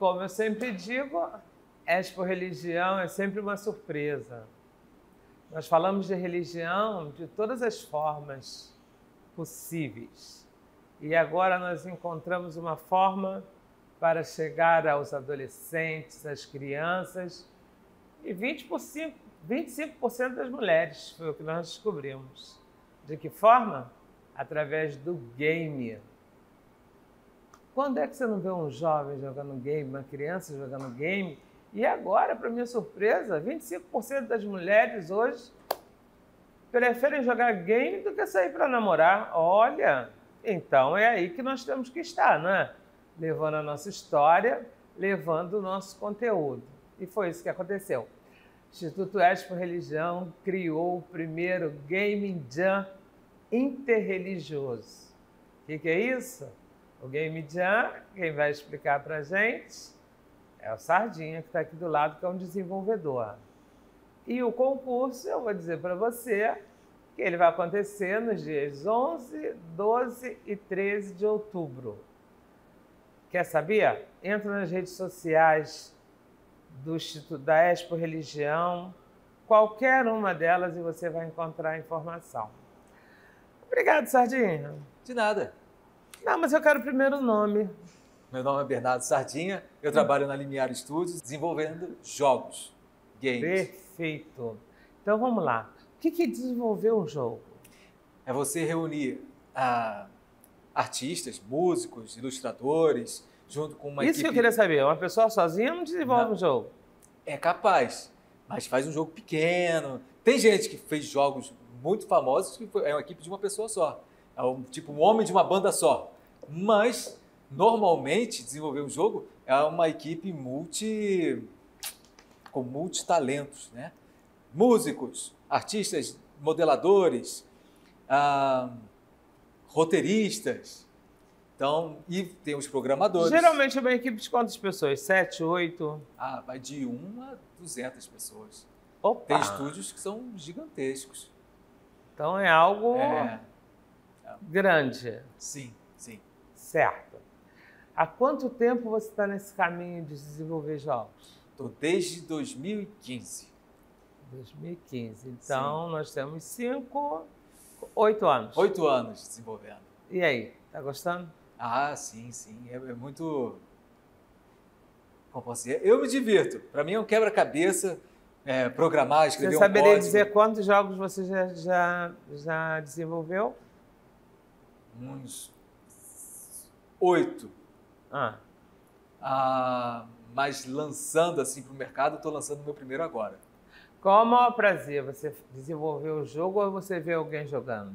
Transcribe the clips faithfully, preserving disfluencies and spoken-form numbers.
como eu sempre digo, Expo Religião é sempre uma surpresa. Nós falamos de religião de todas as formas possíveis. E agora nós encontramos uma forma para chegar aos adolescentes, às crianças e vinte por cento, vinte e cinco por cento das mulheres, foi o que nós descobrimos. De que forma? Através do game. Quando é que você não vê um jovem jogando game, uma criança jogando game? E agora, para minha surpresa, vinte e cinco por cento das mulheres hoje preferem jogar game do que sair para namorar. Olha, então é aí que nós temos que estar, não é? Levando a nossa história, levando o nosso conteúdo. E foi isso que aconteceu. O Instituto Expo Religião criou o primeiro Game Jam interreligioso. O que, que é isso? O Game Jam, quem vai explicar para a gente é o Sardinha, que está aqui do lado, que é um desenvolvedor. E o concurso, eu vou dizer para você, que ele vai acontecer nos dias onze, doze e treze de outubro. Quer saber? Entra nas redes sociais do Instituto da Expo Religião, qualquer uma delas, e você vai encontrar a informação. Obrigado, Sardinha. De nada. Não, mas eu quero primeiro o nome. Meu nome é Bernardo Sardinha, eu trabalho na Limiar Studios desenvolvendo jogos, games. Perfeito. Então vamos lá. O que que desenvolveu um jogo? É você reunir ah, artistas, músicos, ilustradores, junto com uma Isso equipe... que eu queria saber. Uma pessoa sozinha não desenvolve Não. um jogo. É capaz, mas faz um jogo pequeno. Tem gente que fez jogos muito famosos que foi- é uma equipe de uma pessoa só. É um, tipo um homem de uma banda só. Mas, normalmente, desenvolver um jogo é uma equipe multi... com multitalentos, né? Músicos, artistas, modeladores, ah, roteiristas. Então, e tem os programadores. Geralmente é uma equipe de quantas pessoas? Sete, oito? Ah, vai de uma a duzentas pessoas. Opa! Tem estúdios que são gigantescos. Então é algo É, grande. sim, sim. Certo. Há quanto tempo você está nesse caminho de desenvolver jogos? Estou desde dois mil e quinze. dois mil e quinze. Então nós temos cinco, oito anos. Oito anos desenvolvendo. E aí, tá gostando? Ah, sim, sim. É, é muito... Como posso dizer? Eu me divirto. Para mim é um quebra-cabeça, é, programar, escrever Você um saberia código. dizer quantos jogos você já, já, já desenvolveu? Uns oito. Ah, Ah, mas lançando assim para o mercado, estou lançando o meu primeiro agora. qual o maior prazer? Você desenvolver o jogo ou você ver alguém jogando?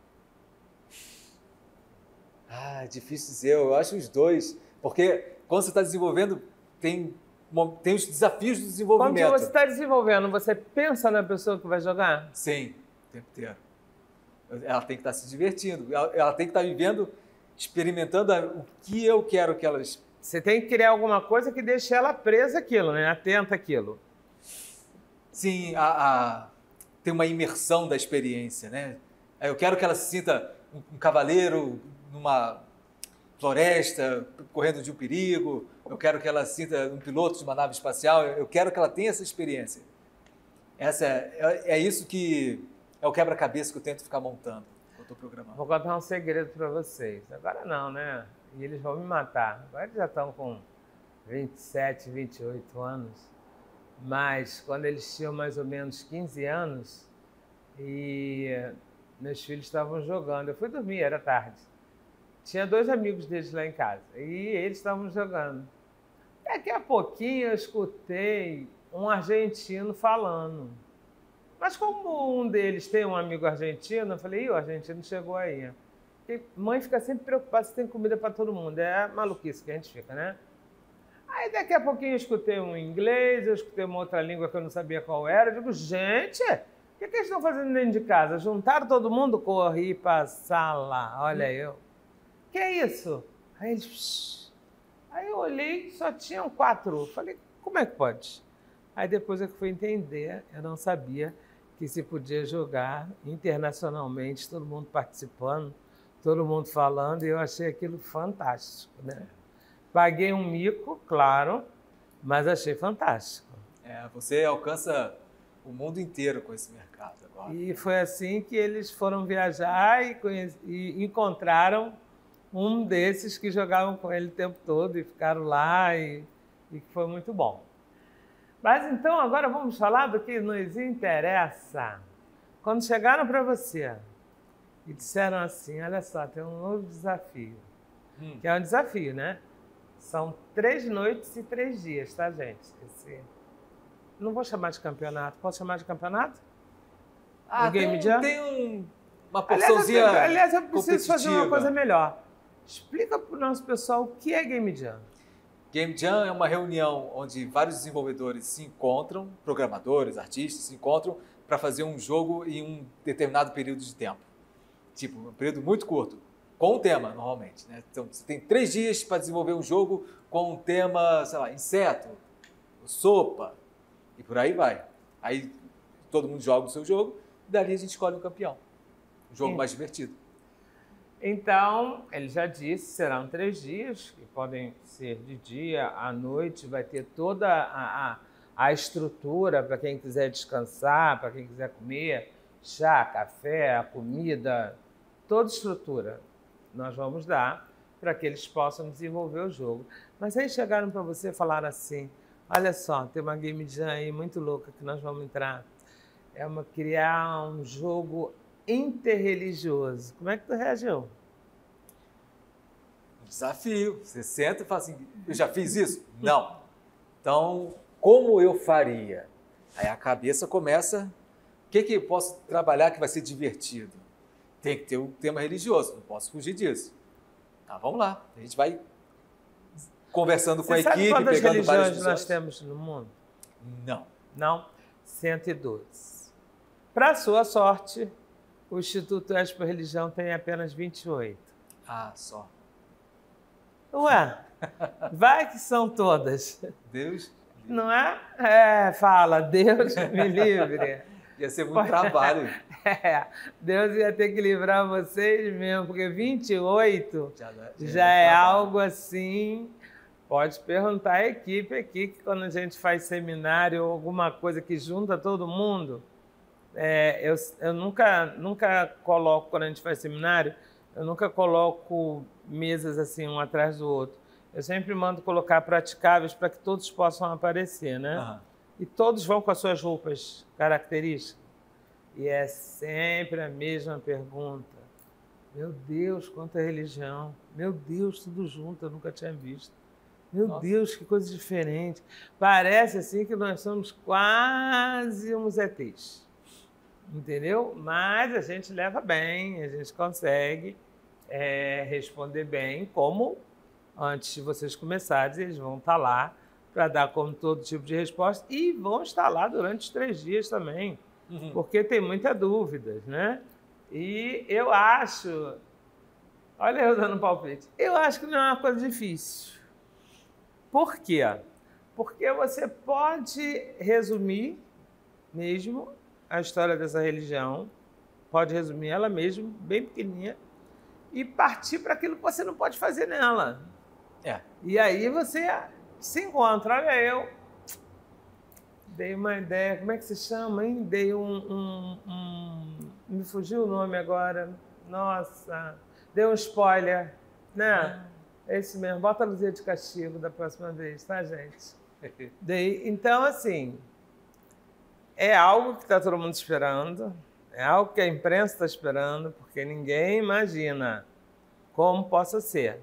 Ah, é difícil dizer, eu acho os dois. Porque quando você está desenvolvendo, tem, mo- tem os desafios do Quando desenvolvimento. você está desenvolvendo, você pensa na pessoa que vai jogar? Sim, o tempo inteiro. Ela tem que estar se divertindo, ela, ela tem que estar vivendo, experimentando a- o que eu quero que elas... Você tem que criar alguma coisa que deixe ela presa àquilo, né? Atenta àquilo. Sim, a, a, tem uma imersão da experiência, né? Eu quero que ela se sinta um, um cavaleiro numa floresta, correndo de um perigo. Eu quero que ela se sinta um piloto de uma nave espacial. Eu quero que ela tenha essa experiência. Essa é, é, é isso que é o quebra-cabeça que eu tento ficar montando, que eu estou programando. Vou contar um segredo para vocês. Agora não, né? E eles vão me matar. Agora eles já estão com vinte e sete, vinte e oito anos. Mas quando eles tinham mais ou menos quinze anos, e meus filhos estavam jogando. Eu fui dormir, era tarde. Tinha dois amigos deles lá em casa e eles estavam jogando. Daqui a pouquinho eu escutei um argentino falando. Mas como um deles tem um amigo argentino, eu falei, ih, o argentino chegou aí. Porque mãe fica sempre preocupada se tem comida para todo mundo. É a maluquice que a gente fica, né? Aí daqui a pouquinho eu escutei um inglês, eu escutei uma outra língua que eu não sabia qual era. Eu digo, gente, o que, que eles estão fazendo dentro de casa? Juntaram todo mundo, corri para a sala. Olha eu. Que é isso? Aí eles... Psh. Aí eu olhei, só tinham quatro. Falei, como é que pode? Aí depois eu fui entender, eu não sabia que se podia jogar internacionalmente, todo mundo participando, todo mundo falando, e eu achei aquilo fantástico, né? Paguei um mico, claro, mas achei fantástico. É, você alcança o mundo inteiro com esse mercado agora. E foi assim que eles foram viajar e, conhece, e encontraram um desses que jogavam com ele o tempo todo e ficaram lá e, e foi muito bom. Mas então agora vamos falar do que nos interessa. Quando chegaram para você e disseram assim, olha só, tem um novo desafio, hum. que é um desafio, né? São três noites e três dias, tá, gente? Esse... Não vou chamar de campeonato. Posso chamar de campeonato? Ah, Game Jam? Tem um, uma porçãozinha Aliás, aliás, eu preciso fazer uma coisa melhor. Explica para o nosso pessoal o que é Game Jam. Game Jam é uma reunião onde vários desenvolvedores se encontram, programadores, artistas, se encontram para fazer um jogo em um determinado período de tempo. Tipo, um período muito curto, com um tema, normalmente. Né? Então, você tem três dias para desenvolver um jogo com um tema, sei lá, inseto, sopa, e por aí vai. Aí todo mundo joga o seu jogo, e dali a gente escolhe um campeão. Um jogo Sim. mais divertido. Então, ele já disse, serão três dias, que podem ser de dia, à noite, vai ter toda a, a, a estrutura para quem quiser descansar, para quem quiser comer, chá, café, comida, toda estrutura nós vamos dar para que eles possam desenvolver o jogo. Mas aí chegaram para você e falaram assim, olha só, tem uma Game Jam aí muito louca que nós vamos entrar. É uma, criar um jogo interreligioso. Como é que tu reagiu? Desafio. Você senta e fala assim, eu já fiz isso? Não. Então, como eu faria? Aí a cabeça começa, o que, que eu posso trabalhar que vai ser divertido? Tem que ter um tema religioso, não posso fugir disso. Tá, vamos lá. A gente vai conversando Você com a sabe equipe, quantas pegando várias religiões visões. nós temos no mundo? Não. Não? cento e doze. Para sua sorte, o Instituto Expo Religião tem apenas vinte e oito. Ah, só. Ué, vai que são todas. Deus livre. Não é? É, fala, Deus me livre. Ia ser muito trabalho. É, Deus ia ter que livrar vocês mesmo, porque vinte e oito já, já, já é trabalho. algo assim. Pode perguntar à equipe aqui, que quando a gente faz seminário ou alguma coisa que junta todo mundo, é, eu, eu nunca, nunca coloco, quando a gente faz seminário, eu nunca coloco mesas assim, um atrás do outro. Eu sempre mando colocar praticáveis para que todos possam aparecer, né? Uhum. E todos vão com as suas roupas características. E é sempre a mesma pergunta. Meu Deus, quanta religião. Meu Deus, tudo junto, eu nunca tinha visto. Meu Nossa. Deus, que coisa diferente. Parece assim que nós somos quase uns E Tês. Entendeu? Mas a gente leva bem, a gente consegue é, responder bem, como antes de vocês começarem, eles vão estar lá para dar como todo tipo de resposta e vão estar lá durante os três dias também, uhum. porque tem muitas dúvidas, né? E eu acho, olha eu dando palpite, eu acho que não é uma coisa difícil. Por quê? Porque você pode resumir mesmo a história dessa religião, pode resumir ela mesmo, bem pequenininha, e partir para aquilo que você não pode fazer nela. É. E aí você se encontra. Olha, eu dei uma ideia, como é que se chama, hein? Dei um, um, um... Me fugiu o nome agora. Nossa, dei um spoiler, né? É isso mesmo, bota a luzinha de castigo da próxima vez, tá, gente? Dei. Então, assim, é algo que está todo mundo esperando, é algo que a imprensa está esperando, porque ninguém imagina como possa ser.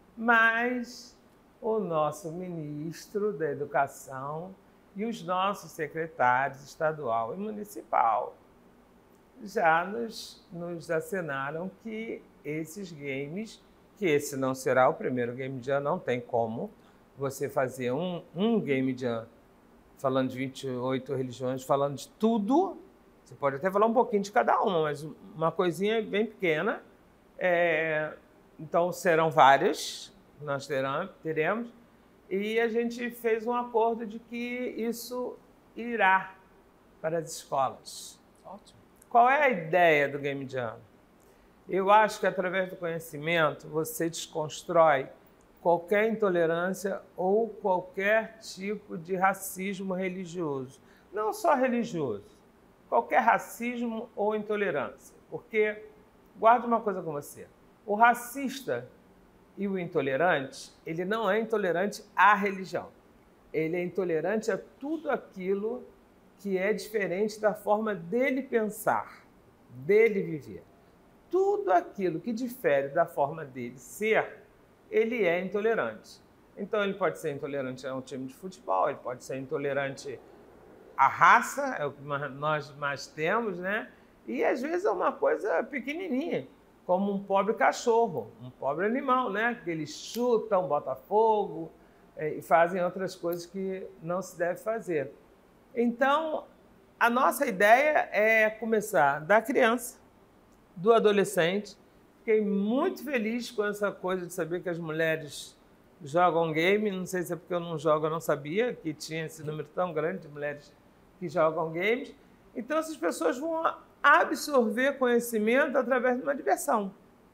Mas o nosso ministro da Educação e os nossos secretários estadual e municipal já nos, nos acenaram que esses games, que esse não será o primeiro Game Jam, não tem como você fazer um, um Game Jam falando de vinte e oito religiões, falando de tudo. Você pode até falar um pouquinho de cada uma, mas uma coisinha bem pequena. É, então, serão várias, nós terão, teremos, e a gente fez um acordo de que isso irá para as escolas. Ótimo. Qual é a ideia do Game Jam? Eu acho que através do conhecimento você desconstrói qualquer intolerância ou qualquer tipo de racismo religioso. Não só religioso, qualquer racismo ou intolerância. Porque, guarda uma coisa com você, o racista e o intolerante, ele não é intolerante à religião. Ele é intolerante a tudo aquilo que é diferente da forma dele pensar, dele viver. Tudo aquilo que difere da forma dele ser, ele é intolerante. Então, ele pode ser intolerante a um time de futebol, ele pode ser intolerante à raça, é o que nós mais temos, né? E, às vezes, é uma coisa pequenininha, como um pobre cachorro, um pobre animal, né? Que eles chutam, botam fogo e fazem outras coisas que não se deve fazer. Então, a nossa ideia é começar da criança, do adolescente. Fiquei muito feliz com essa coisa de saber que as mulheres jogam game. Não sei se é porque eu não jogo, eu não sabia que tinha esse número tão grande de mulheres que jogam games. Então, essas pessoas vão absorver conhecimento através de uma diversão.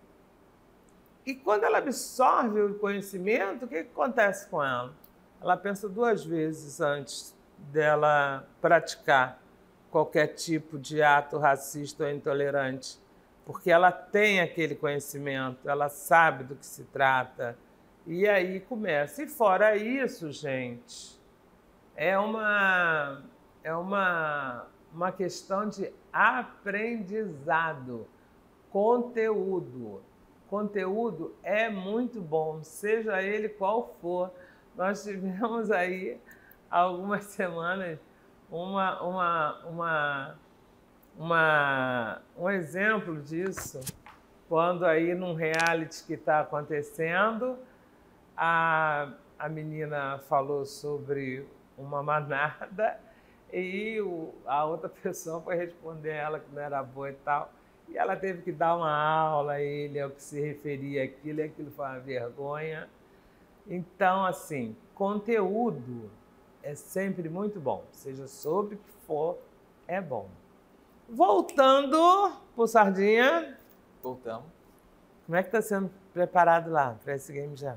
E quando ela absorve o conhecimento, o que acontece com ela? Ela pensa duas vezes antes dela praticar qualquer tipo de ato racista ou intolerante, porque ela tem aquele conhecimento, ela sabe do que se trata, e aí começa. E fora isso, gente, é uma, é uma, uma questão de aprendizado, conteúdo. Conteúdo é muito bom, seja ele qual for. Nós tivemos aí algumas semanas uma, uma, uma, uma, um exemplo disso, quando aí num reality que está acontecendo, a, a menina falou sobre uma manada e o, a outra pessoa foi responder ela que não era boa e tal. E ela teve que dar uma aula a ele ao que se referia àquilo, e aquilo foi uma vergonha. Então, assim, conteúdo é sempre muito bom, seja sobre o que for, é bom. Voltando pro Sardinha. Voltamos. Como é que está sendo preparado lá para esse Game Jam?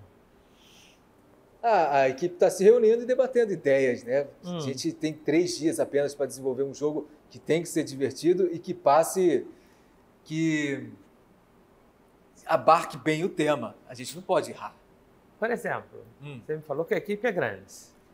Ah, a equipe está se reunindo e debatendo ideias, né? Hum. A gente tem três dias apenas para desenvolver um jogo que tem que ser divertido e que passe, que abarque bem o tema. A gente não pode errar. Por exemplo, hum. você me falou que a equipe é grande.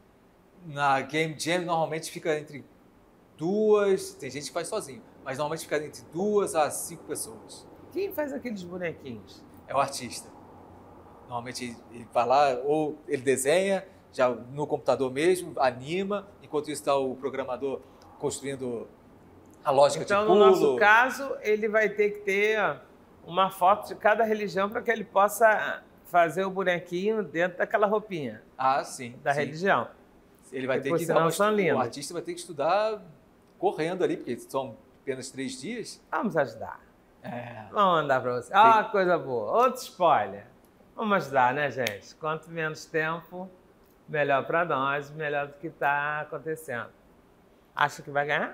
Na Game Jam, normalmente fica entre duas, tem gente que faz sozinho, mas normalmente fica entre duas a cinco pessoas. Quem faz aqueles bonequinhos? É o artista. Normalmente ele vai lá, ou ele desenha, já no computador mesmo, anima, enquanto isso está o programador construindo a lógica então, de pulo. Então, no nosso caso, ele vai ter que ter uma foto de cada religião para que ele possa fazer o bonequinho dentro daquela roupinha. Ah, sim. Da sim. religião. Ele vai e ter que dar uma estu... O artista vai ter que estudar correndo ali, porque são apenas três dias. Vamos ajudar. É. Vamos mandar para você. Ah, tem... coisa boa. Outro spoiler. Vamos ajudar, né, gente? Quanto menos tempo, melhor para nós, melhor do que está acontecendo. Acha que vai ganhar?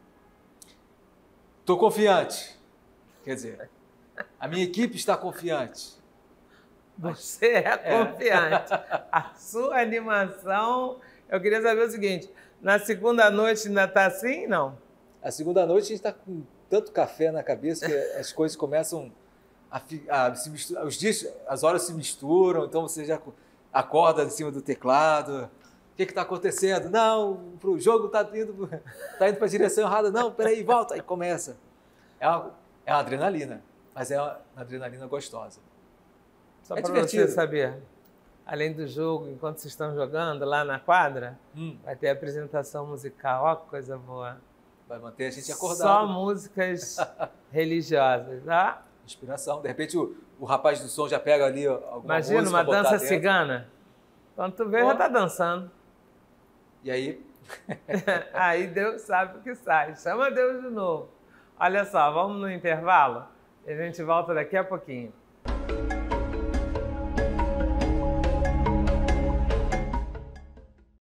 Estou confiante. Quer dizer, a minha equipe está confiante. Você é confiante. É. A sua animação... Eu queria saber o seguinte, na segunda noite ainda está assim, não? A segunda noite a gente está com tanto café na cabeça que as coisas começam a, a se misturar, os dias, as horas se misturam, então você já acorda em cima do teclado. O que está acontecendo? Não, o jogo está indo, tá indo para a direção errada. Não, peraí, volta. Aí começa. É uma, é uma adrenalina, mas é uma adrenalina gostosa. Só é para você saber. Além do jogo, enquanto vocês estão jogando lá na quadra, hum. vai ter apresentação musical. Ó, que coisa boa. Vai manter a gente acordado. Só músicas religiosas, tá? Inspiração. De repente o, o rapaz do som já pega ali alguma Imagina, música. Imagina, uma dança cigana. Quando tu vê, Pô. já tá dançando. E aí? Aí Deus sabe o que sai. Chama Deus de novo. Olha só, vamos no intervalo? E a gente volta daqui a pouquinho.